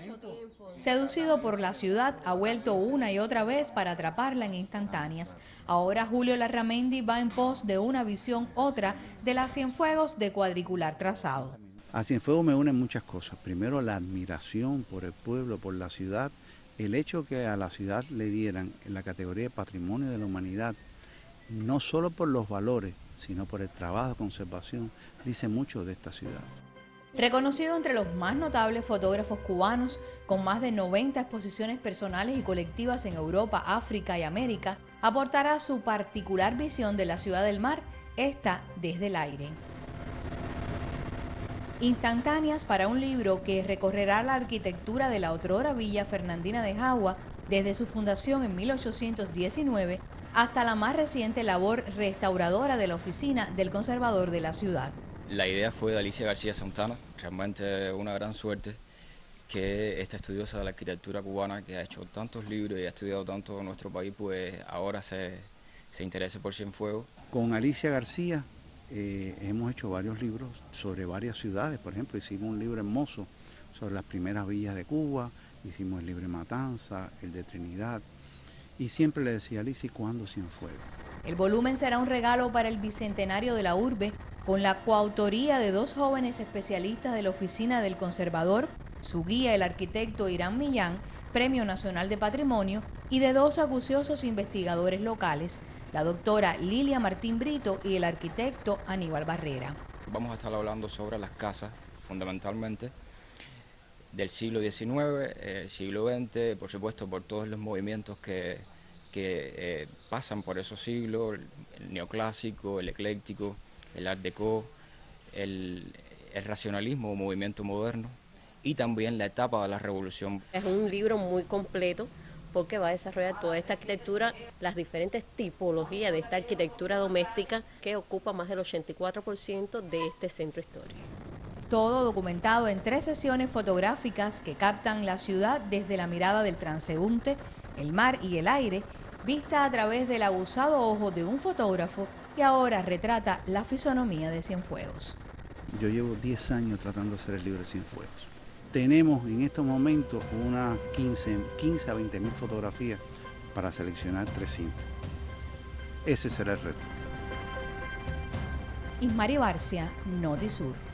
Seducido por la ciudad, ha vuelto una y otra vez para atraparla en instantáneas. Ahora Julio Larramendi va en pos de una visión otra de las Cienfuegos de cuadricular trazado. A Cienfuegos me unen muchas cosas. Primero, la admiración por el pueblo, por la ciudad. El hecho que a la ciudad le dieran en la categoría de Patrimonio de la Humanidad, no solo por los valores, sino por el trabajo de conservación, dice mucho de esta ciudad. Reconocido entre los más notables fotógrafos cubanos, con más de 90 exposiciones personales y colectivas en Europa, África y América, aportará su particular visión de la ciudad del mar, esta desde el aire. Instantáneas para un libro que recorrerá la arquitectura de la otrora Villa Fernandina de Jagua, desde su fundación en 1819 hasta la más reciente labor restauradora de la oficina del conservador de la ciudad. La idea fue de Alicia García Santana, realmente una gran suerte que esta estudiosa de la arquitectura cubana, que ha hecho tantos libros y ha estudiado tanto en nuestro país, pues ahora se interese por Cienfuegos. Con Alicia García hemos hecho varios libros sobre varias ciudades. Por ejemplo, hicimos un libro hermoso sobre las primeras villas de Cuba, hicimos el libro de Matanza, el de Trinidad, y siempre le decía a Alicia, ¿cuándo Cienfuegos? El volumen será un regalo para el bicentenario de la urbe, con la coautoría de dos jóvenes especialistas de la Oficina del Conservador, su guía el arquitecto Irán Millán, Premio Nacional de Patrimonio, y de dos acuciosos investigadores locales, la doctora Lilia Martín Brito y el arquitecto Aníbal Barrera. Vamos a estar hablando sobre las casas, fundamentalmente, del siglo XIX, siglo XX, por supuesto por todos los movimientos que pasan por esos siglos, el neoclásico, el ecléctico, el art déco, el racionalismo o movimiento moderno, y también la etapa de la revolución. Es un libro muy completo porque va a desarrollar toda esta arquitectura, las diferentes tipologías de esta arquitectura doméstica que ocupa más del 84% de este centro histórico. Todo documentado en 3 sesiones fotográficas que captan la ciudad desde la mirada del transeúnte, el mar y el aire, vista a través del aguzado ojo de un fotógrafo que ahora retrata la fisonomía de Cienfuegos. Yo llevo 10 años tratando de hacer el libro de Cienfuegos. Tenemos en estos momentos unas 15 a 20 mil fotografías para seleccionar 300. Ese será el reto. Ismari Barcia, Notisur.